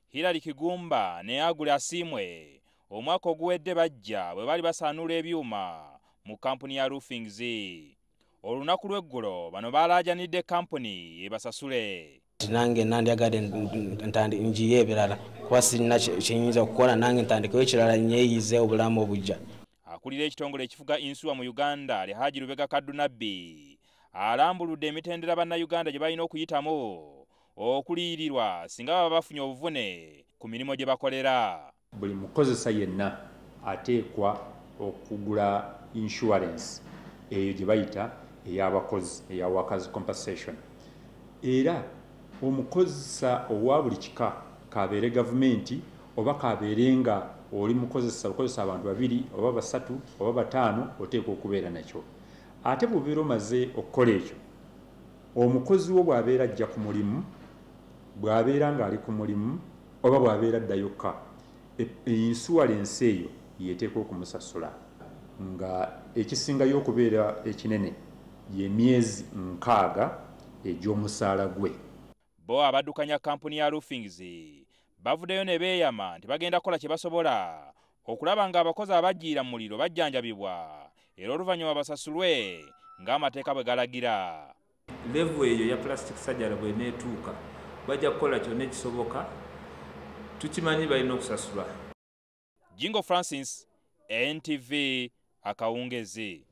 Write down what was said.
Hilali Kigumba ne Agula Asimwe omwaka oguwedde bajja bwe bali basaanula ebyuma mu kampuni ya Roofings. Olunaku lw'eggulo bano balaajanidde kampuni eneebasasule. Nange nandyagadde njiye ebirala kuba sirina kyenyinza okukola, nange ntandikewo ekirala nyeeyize obulamu obujja. Akulira ekitongole ekifuga insuwa mu Uganda Haji Lubega Kadunabbi alambuludde emitendera bannayuganda gye balina okuyitamu okuliyirirwa singa baba bafunye obuvune ku mirimu gye bakolera. Buli mukozesa yenna ateekwa okugula insurance eyo gye bayita ey'abakozi, eya workers compensation. Era omukozesa owa buli kika kabeere gavumenti oba kabeere nga oli mukozesa abantu babiri oba basatu oba bataano, oteekwa okubeera nakyo. Ate bw'obeera omaze okukola ekyo, omukozi wo bw'abeera ajja ku mulimu, bw'abeera ng'ali ku mulimu oba bw'abeera addayokka, insurance eyo yeeteekwa okumusasula, nga ekisingayo okubeera ekinene y'emyezi 6 egy'omusaala gwe. Bo abaddukanya kampuni ya Roofings bavuddeyo ne beeyama nti bagenda kukola kye basobola okulaba ng'abakozi abajiira mu muliro bajjanjabibwa era oluvannyuma basasulwe ng'amateeka bwe galagira. Level eyo ya plastic surgery bw'eneetuuka bajja kukola kyonna ekisoboka, tukimanyi balina okusasulwa. Jingo Francis, NTV, Akawungeezi.